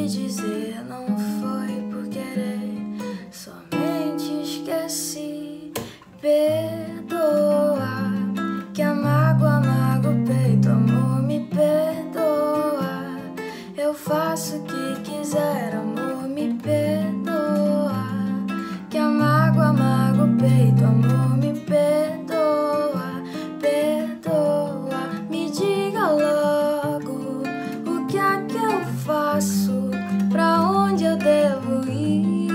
quis dizer não foi por querer, somente esqueci. Perdoa, que a mágoa amarga o peito, amor, me perdoa. Eu faço o que quiser, amor, me perdoa. Que a mágoa amarga o peito, amor, me perdoa. Perdoa, me diga logo o que é que eu faço, pra onde eu devo ir.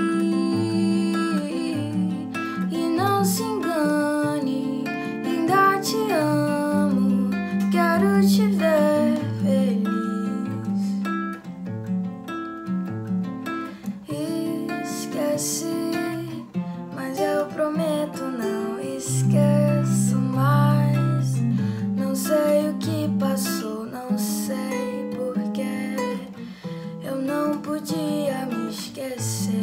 E não se engane, ainda te amo, quero te ver feliz. Esqueci, mas eu prometo não esqueço mais. Não sei o que passou, não sei porquê, eu não podia me esquecer.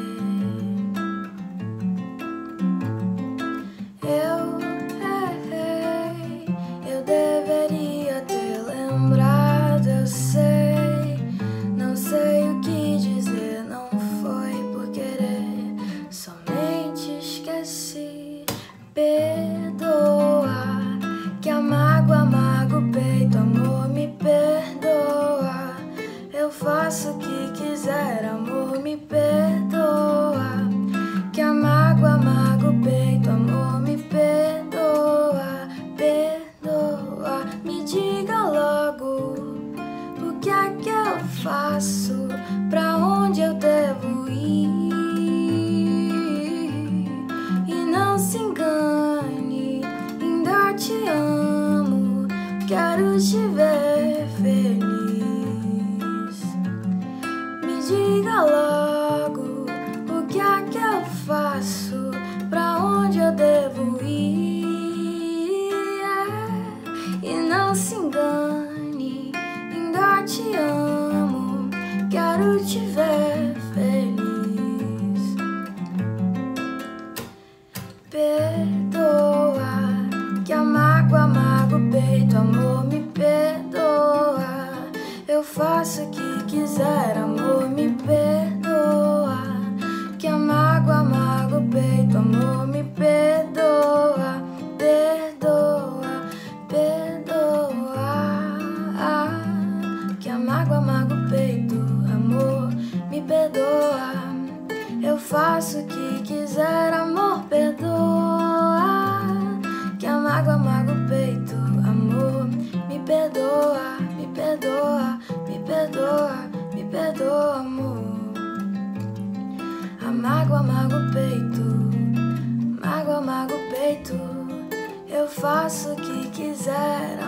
Eu errei, eu deveria ter lembrado, eu sei. Não sei o que dizer, não foi por querer, somente esqueci. Perdoa, que a mágoa amarga o peito, amor, me perdoa. Eu faço o que quiser, amor, me perdoa. Que a mágoa amarga o peito, amor, me perdoa. Perdoa, me diga logo o que é que eu faço, pra onde eu devo ir. E não se engane, ainda te amo, quero te ver feliz. Me diga logo o que é que eu faço, pra onde eu devo ir. E não se engane, ainda te amo, quero te ver feliz. Perdoa, que a mágoa amarga o peito, amor, me perdoa. Eu faço o que quiser, amor, me perdoa. Que a mágoa amarga o peito, amor, me perdoa. Perdoa, perdoa. Que a mágoa amarga o peito, amor, me perdoa. Eu faço o que quiser, amor, perdoa. Que a mágoa amarga o peito, amor, me perdoa, me perdoa, me perdoa, me perdoa, amor. A mágoa amarga o peito, mágoa amarga o peito. Eu faço o que quiser,